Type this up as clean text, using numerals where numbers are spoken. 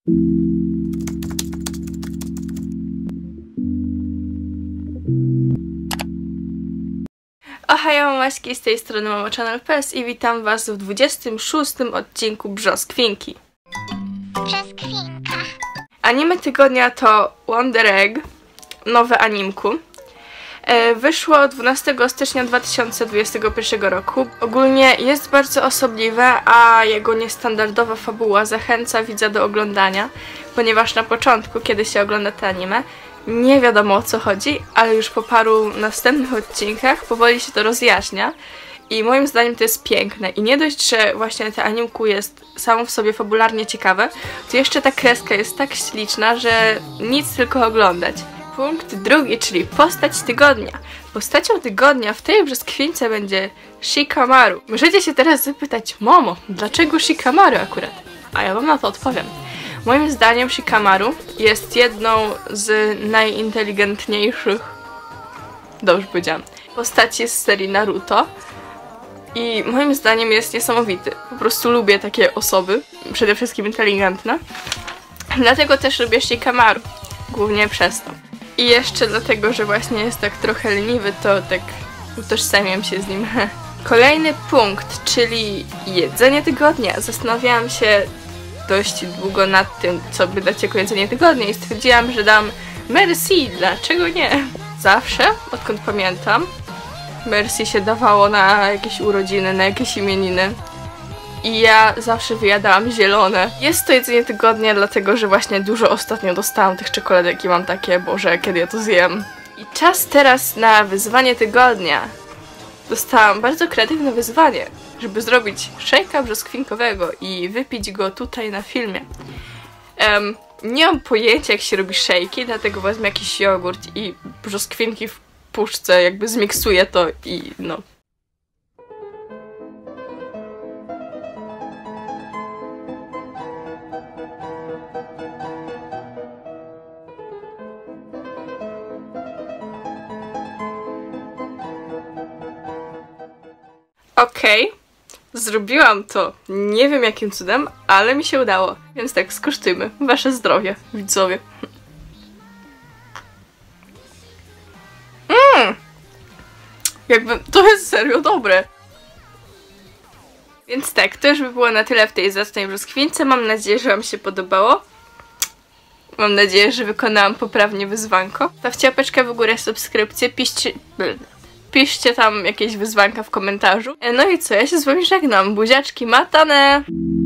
Ohajo, Maśki, z tej strony Mama Channel PS i witam was w 26. odcinku Brzoskwinki. Brzoskwinka. Anime tygodnia to Wonder Egg, nowe animku. Wyszło 12 stycznia 2021 roku. Ogólnie jest bardzo osobliwe, a jego niestandardowa fabuła zachęca widza do oglądania, ponieważ na początku, kiedy się ogląda te anime, nie wiadomo o co chodzi, ale już po paru następnych odcinkach powoli się to rozjaśnia i moim zdaniem to jest piękne. I nie dość, że właśnie te animku jest samo w sobie fabularnie ciekawe, to jeszcze ta kreska jest tak śliczna, że nic tylko oglądać. Punkt drugi, czyli postać tygodnia. Postacią tygodnia w tej brzoskwince będzie Shikamaru. Możecie się teraz zapytać, Momo, dlaczego Shikamaru akurat? A ja wam na to odpowiem. Moim zdaniem Shikamaru jest jedną z najinteligentniejszych, dobrze powiedziałam, postaci z serii Naruto i moim zdaniem jest niesamowity. Po prostu lubię takie osoby, przede wszystkim inteligentne. Dlatego też lubię Shikamaru, głównie przez to. I jeszcze dlatego, że właśnie jest tak trochę leniwy, to tak utożsamiam się z nim. Kolejny punkt, czyli jedzenie tygodnia. Zastanawiałam się dość długo nad tym, co by dać jako jedzenie tygodnia i stwierdziłam, że dam Merci, dlaczego nie? Zawsze, odkąd pamiętam, Merci się dawało na jakieś urodziny, na jakieś imieniny i ja zawsze wyjadałam zielone. Jest to jedzenie tygodnia, dlatego że właśnie dużo ostatnio dostałam tych czekoladek i mam takie, Boże, kiedy ja to zjem. I czas teraz na wyzwanie tygodnia. Dostałam bardzo kreatywne wyzwanie, żeby zrobić szejka brzoskwinkowego i wypić go tutaj na filmie. Nie mam pojęcia, jak się robi szejki, dlatego wezmę jakiś jogurt i brzoskwinki w puszce, jakby zmiksuję to i no. Okej, zrobiłam to. Nie wiem jakim cudem, ale mi się udało. Więc tak, skosztujmy. Wasze zdrowie, widzowie. Jakby to jest serio dobre. Więc tak, to już by było na tyle w tej zacnej brzoskwince. Mam nadzieję, że wam się podobało. Mam nadzieję, że wykonałam poprawnie wyzwanko. Stawcie łapeczkę w górę, subskrypcję, piszcie tam jakieś wyzwanka w komentarzu. No i co, ja się z wami żegnam. Buziaczki matane!